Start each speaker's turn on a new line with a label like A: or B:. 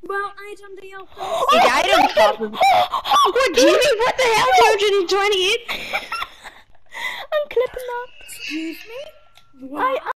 A: Well, I don't do your
B: He died on top of
C: What, Jimmy? What the hell, 228? I'm clipping that.
A: Excuse me?
C: I